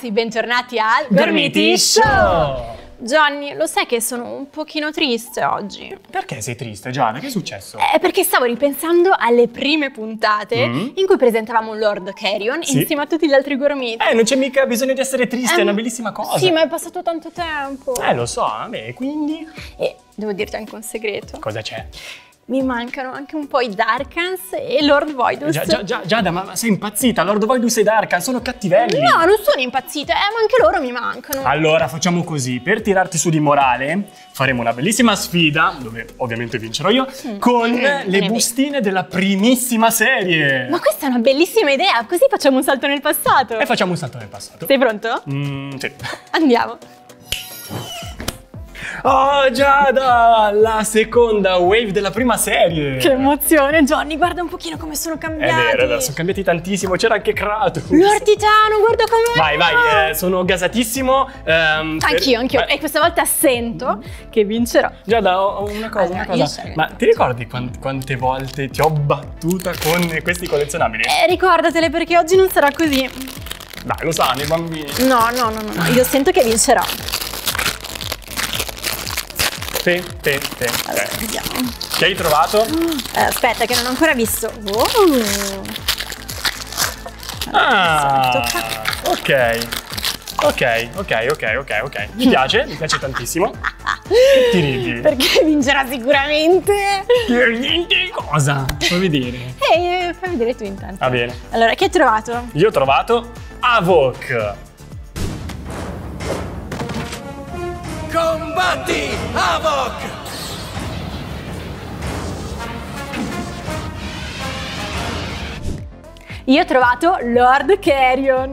ragazzi, bentornati al Gormiti Show! Johnny, lo sai che sono un pochino triste oggi? Perché sei triste, Giada? Che è successo? Perché stavo ripensando alle prime puntate in cui presentavamo Lord Carrion insieme a tutti gli altri gormiti. Non c'è mica bisogno di essere triste, è una bellissima cosa. Sì, ma è passato tanto tempo. Lo so, vabbè, quindi... E devo dirti anche un segreto. Cosa c'è? Mi mancano anche un po' i Darkans e Lord Voidus. Giada, ma sei impazzita? Lord Voidus e Darkan sono cattivelli. No, non sono impazzita, ma anche loro mi mancano. Allora, facciamo così. Per tirarti su di morale, faremo una bellissima sfida, dove ovviamente vincerò io, con le bustine della primissima serie. Ma questa è una bellissima idea, così facciamo un salto nel passato. E facciamo un salto nel passato. Sei pronto? Sì. Andiamo. Oh Giada, la seconda wave della prima serie. Che emozione, Johnny, guarda un pochino come sono cambiati. È vero, sono cambiati tantissimo, c'era anche Kratos. Lord Titano, guarda com'è. Vai, sono gasatissimo. Anch'io. E questa volta sento che vincerò. Giada, ho una cosa. Ma ti ricordi quante volte ti ho battuta con questi collezionabili? Ricordatele perché oggi non sarà così. Dai, lo sanno i bambini. No, io sento che vincerò. Sì. Allora, vediamo. Che hai trovato? Aspetta, che non ho ancora visto. Ok. Mi piace tantissimo. Che ti ridi? Perché vincerà sicuramente. Cosa? Fammi vedere. Fammi vedere tu intanto. Va bene. Allora, che hai trovato? Io ho trovato Havok. Combatti, Havok! Io ho trovato Lord Carrion.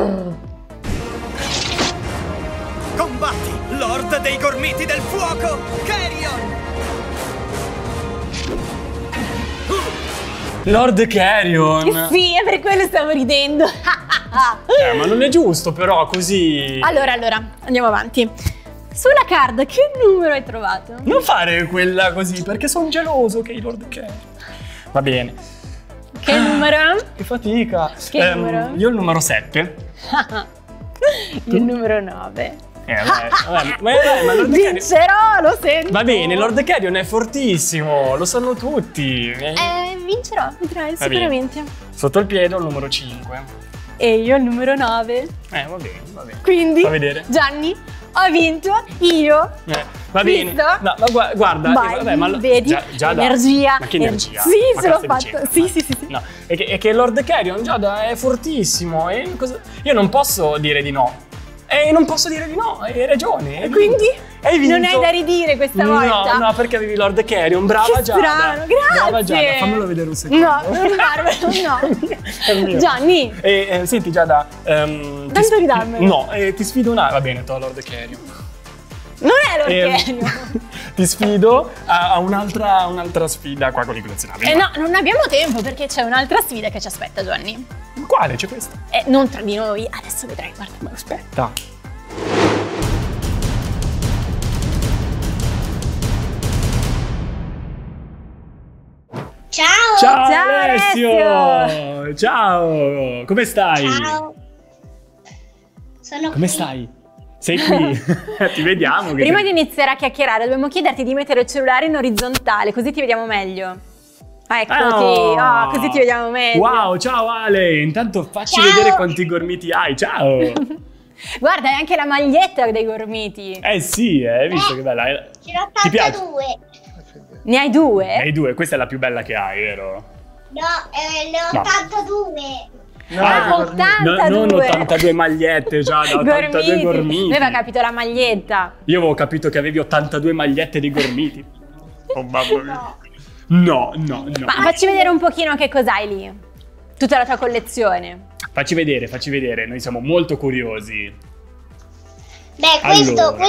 Combatti, Lord dei Gormiti del Fuoco, Carrion! Lord Carrion. Sì, è per quello stavo ridendo. Ma non è giusto però così. Allora, andiamo avanti. Sulla card, che numero hai trovato? Non fare quella così, perché sono geloso che i Lord Carrion. Va bene. Che numero? Che fatica. Che numero? Io il numero 7. Il numero 9. Vabbè, ma Lord Vincerò, lo sento. Va bene, Lord Carrion è fortissimo, lo sanno tutti. Vincerò, vedrai, sicuramente. Sotto il piede ho il numero 5. E io il numero 9. Va bene. Quindi, fa vedere. Gianni, ho vinto io. Va bene. Visto? No, ma guarda, vai, ma vedi? Giada, energia. Ma che energia? Sì, Ma se l'ho cosa stai fatto. dicendo? Sì. No, è che Lord Carrion, Giada, è fortissimo. Io non posso dire di no. Non posso dire di no, hai ragione. Quindi? Hai vinto. Non hai da ridire questa volta? No, perché avevi Lord Carrion. Brava che Giada. Strano, grazie. Brava Giada, fammelo vedere un secondo. No, non farmelo, no. È mio. Gianni. Senti Giada, Tanto ridammelo. No, ti sfido Va bene, to Lord Carrion. Non è Lord Carrion. Ti sfido a un'altra sfida qua con i collezionabili. No, non abbiamo tempo perché c'è un'altra sfida che ci aspetta, Gianni. Quale? C'è questa? Non tra di noi, adesso vedrai, guarda. Ma aspetta. Ciao! Alessio! Ciao! Come stai? Ciao! Sono Come qui. stai? Sei qui? Ti vediamo. Prima di iniziare a chiacchierare dobbiamo chiederti di mettere il cellulare in orizzontale, così ti vediamo meglio. Eccoti, così ti vediamo meglio. Wow, ciao Ale! Intanto facci vedere quanti gormiti hai, ciao! Guarda, hai anche la maglietta dei gormiti. Sì, hai visto che bella? Ce n'ho Ti piace? 82. Ne hai due? Ne hai due, questa è la più bella che hai, vero? No, ne ho 82. No, 82. Non 82 magliette, già da 82 gormiti. Noi aveva capito la maglietta. Io avevo capito che avevi 82 magliette di gormiti. Oh mamma mia. No. Ma facci vedere un pochino che cos'hai lì. Tutta la tua collezione. Facci vedere, noi siamo molto curiosi. Beh, questo Allora.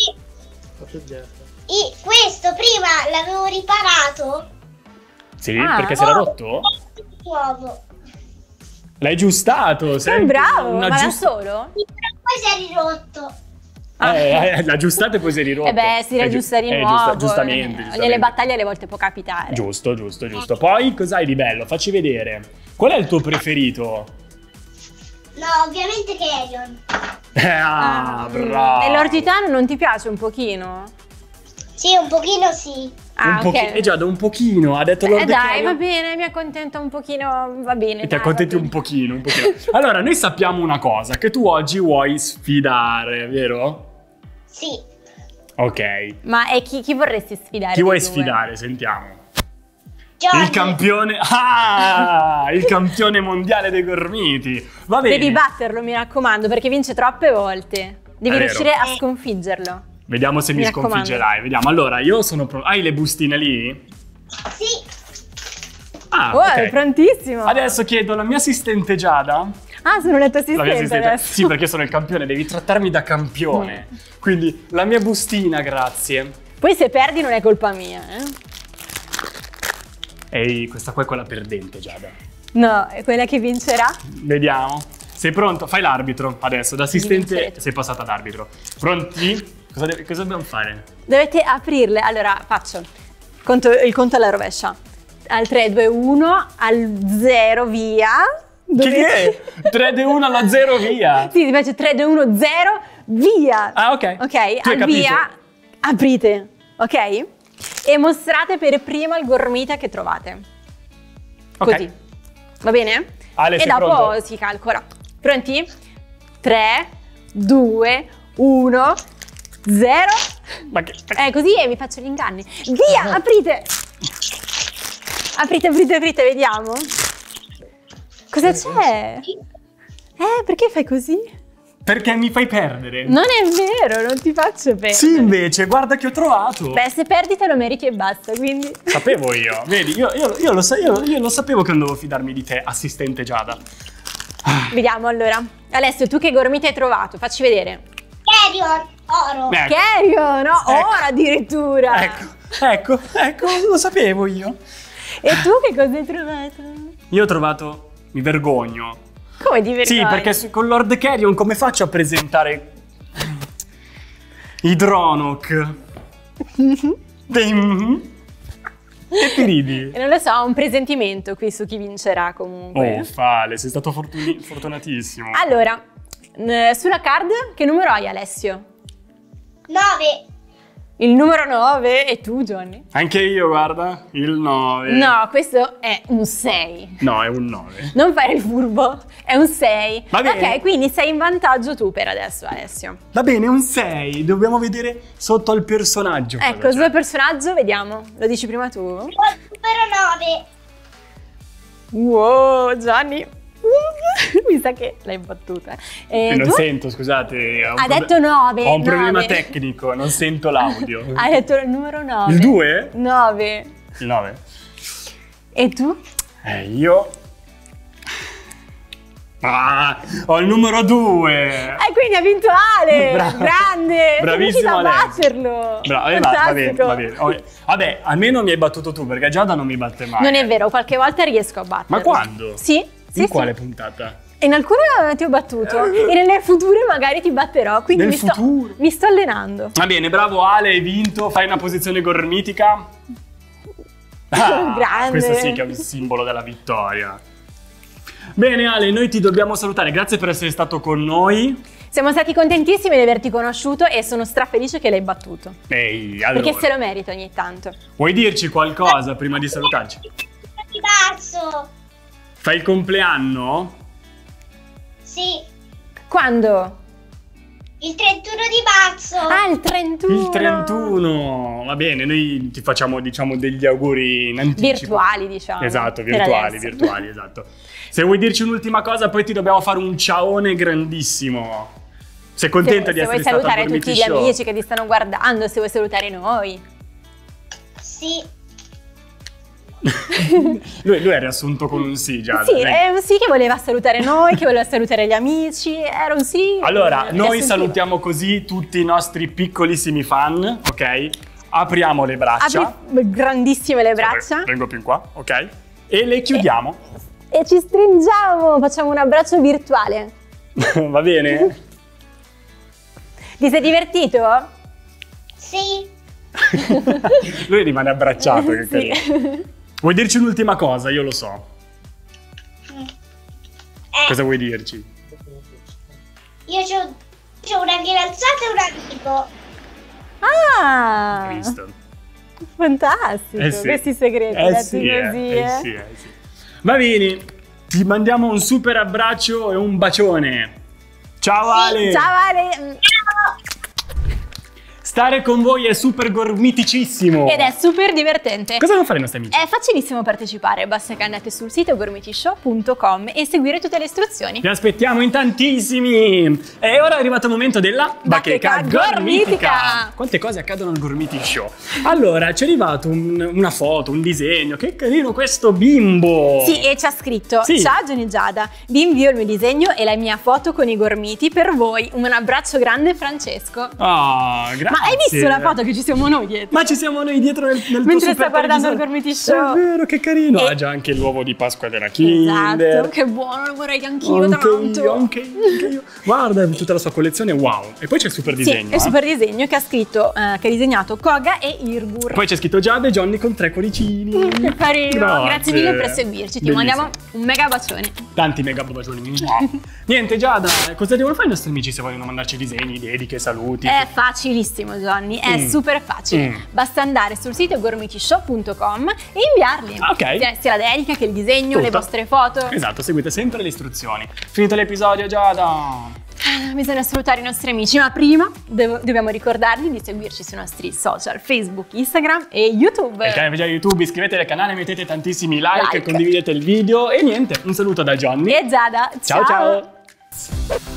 questo prima l'avevo riparato. Sì, perché si era rotto? Nuovo. L'hai aggiustato, sei Bravo, ma da solo? Sì, però poi si è ridotto. L'ha aggiustato e poi si è ridotto. Si riaggiusta di nuovo. Giustamente. Nelle battaglie alle volte può capitare. Giusto. Poi cos'hai di bello? Facci vedere. Qual è il tuo preferito? No, ovviamente Carrion. Bravo. E Lord Titano non ti piace un pochino? Sì, un pochino sì. Ah, ok. Giada, un pochino, ha detto Lord Dai, Carrion. va bene, mi accontenta un pochino, va bene. Ti dai, accontenti va un bene. pochino, un pochino. Allora, noi sappiamo una cosa, che tu oggi vuoi sfidare, vero? Sì. Ok. Ma chi vorresti sfidare? Chi vuoi dei due? sfidare? Sentiamo. Johnny. Il campione... Ah! Il campione mondiale dei gormiti. Va bene. Devi batterlo, mi raccomando, perché vince troppe volte. Devi È vero. riuscire a sconfiggerlo. Vediamo se mi raccomando. sconfiggerai. Vediamo. Allora, io sono pronto. Hai le bustine lì? Sì. Ah, Oh, ok. è prontissimo. Adesso chiedo alla mia assistente Giada. Ah, sono la tua La mia assistente assistente. adesso. Sì, perché sono il campione, devi trattarmi da campione. Quindi la mia bustina, grazie. Poi se perdi non è colpa mia, eh? Ehi, questa qua è quella perdente, Giada. No, è quella che vincerà. Vediamo. Sei pronto? Fai l'arbitro adesso. Da assistente Vincerete. sei passata ad arbitro. Pronti? Cosa dobbiamo fare? Dovete aprirle. Allora, faccio il conto alla rovescia. Al 3, 2, 1, al 0, via. Che è? 3, 2, 1 alla 0, via. Sì, invece 3, 2, 1, 0, via. Ah, ok. Ok, Tu hai al capito? via aprite, ok? E mostrate per prima il gormita che trovate. Ok. Così. Va bene? Ale, e sei dopo pronto? si calcola. Pronti? 3, 2, 1, 0. Ma che... Così e vi faccio gli inganni. Via, aprite. Aprite, vediamo. Cosa c'è? Perché fai così? Perché mi fai perdere? Non è vero, non ti faccio perdere. Sì, invece, guarda che ho trovato. Beh, se perdi te lo meriti e basta, quindi. Sapevo io. Vedi, io lo sapevo che non dovevo fidarmi di te, assistente Giada. Vediamo allora. Alessio, tu che gormita hai trovato? Facci vedere. Carrion. Oro. Ecco. Kerio, no? Ecco. Ora addirittura. Ecco, lo sapevo io. E tu che cosa hai trovato? Io ho trovato... Mi vergogno. Come di vergogna? Sì, perché con Lord Carrion come faccio a presentare i Dronok? Che ti ridi? E non lo so, ho un presentimento qui su chi vincerà comunque. Oh, Fale, sei stato fortunatissimo. Allora, sulla card che numero hai, Alessio? 9. Il numero 9 e tu, Johnny? Anche io, guarda, il 9. No, questo è un 6. No, è un 9. Non fare il furbo, è un 6. Va bene. Ok, quindi sei in vantaggio tu per adesso, Alessio. Va bene, un 6. Dobbiamo vedere sotto al personaggio. Ecco, cosa il c'è. suo personaggio, vediamo. Lo dici prima tu? Numero 9. Wow, Gianni. Mi sa che l'hai battuta. E Non tu? sento, scusate. Ha detto 9. Ho un problema 9. tecnico, non sento l'audio. Hai detto il numero 9. Il 2? 9. Il 9. E tu? Io... ho il numero 2. Quindi ha vinto Ale! Bravo. Grande! Bravissimo, Sei riuscito a Ale. batterlo! Bravo, va bene, Fantastico. va bene. Vabbè, almeno mi hai battuto tu, perché Giada non mi batte mai. Non è vero, qualche volta riesco a batterlo. Ma quando? Sì, sì, In sì. quale puntata? In alcune ti ho battuto e nelle future magari ti batterò, quindi Nel futuro? mi sto allenando. Va bene, bravo Ale, hai vinto, fai una posizione gormitica. Grande. Questo sì che è un simbolo della vittoria. Bene Ale, noi ti dobbiamo salutare, grazie per essere stato con noi. Siamo stati contentissimi di averti conosciuto e sono strafelice che l'hai battuto. Ehi, allora, Perché se lo merita ogni tanto. vuoi dirci qualcosa prima di salutarci? Di marzo. Fai il compleanno? Sì. Quando? Il 31 di marzo. Ah, il 31. Il 31, va bene, noi ti facciamo diciamo degli auguri in anticipo. Virtuali, diciamo. Esatto, per virtuali, adesso. virtuali, esatto. Se vuoi dirci un'ultima cosa, poi ti dobbiamo fare un ciaone grandissimo. Sei contenta di Se essere vuoi stata al salutare Gormiti tutti gli Show? amici che ti stanno guardando, se vuoi salutare noi. Sì. lui è riassunto con un sì già. Sì, è un sì che voleva salutare noi, che voleva salutare gli amici, era un sì. Allora, noi riassuntivo. salutiamo così tutti i nostri piccolissimi fan, ok? Apriamo le braccia. Apri grandissime le braccia Vengo più in qua, ok? E le chiudiamo. e ci stringiamo, facciamo un abbraccio virtuale. Va bene? Ti sei divertito? Sì. Lui rimane abbracciato, che Sì. carino. Vuoi dirci un'ultima cosa? Io lo so. Cosa vuoi dirci? Io c'ho una fidanzata e un amico. Ah, Hai visto? fantastico, Sì. questi segreti, detti Sì, così. sì. Va bene, ti mandiamo un super abbraccio e un bacione. Ciao Ale! Ciao Ale! Stare con voi è super gormiticissimo. Ed è super divertente. Cosa devono fare i nostri amici? È facilissimo partecipare, basta che andate sul sito gormitishow.com e seguire tutte le istruzioni. Vi aspettiamo in tantissimi! E ora è arrivato il momento della Bacheca gormitica! Quante cose accadono al Gormiti Show? Allora, ci è arrivato una foto, un disegno. Che carino questo bimbo! Sì, e ci ha scritto: Sì. Ciao Gianni e Giada, vi invio il mio disegno e la mia foto con i gormiti per voi. Un abbraccio grande, Francesco. Ah, grazie! Ma hai visto la foto che ci siamo noi dietro? Ma ci siamo noi dietro nel tuo Mentre super sta guardando il televisore. Gormiti Show. È vero, che carino! E- Ha già anche l'uovo di Pasqua della Kinder. Esatto, che buono, lo vorrei anch'io tanto. Anche io. Guarda tutta la sua collezione, wow! E poi c'è il super disegno. Sì, è il super disegno che ha scritto, che ha disegnato Koga e Irgur. Poi c'è scritto Giada e Johnny con 3 cuoricini. Che carino, grazie mille per seguirci, ti Bellissimo. mandiamo un mega bacione. Tanti mega bacioni. Niente Giada, cosa devono fare i nostri amici se vogliono mandarci disegni, dediche, saluti? È facilissimo Johnny, è super facile. Basta andare sul sito gormitishow.com e inviarli. Ok. Sia la dedica che il disegno, le Tutto. vostre foto. Esatto, seguite sempre le istruzioni. Finito l'episodio Giada. Bisogna salutare i nostri amici, ma prima dobbiamo ricordarvi di seguirci sui nostri social, Facebook, Instagram e YouTube. E il canale YouTube, iscrivetevi al canale, mettete tantissimi like, condividete il video e niente, un saluto da Johnny. E Giada, Ciao ciao.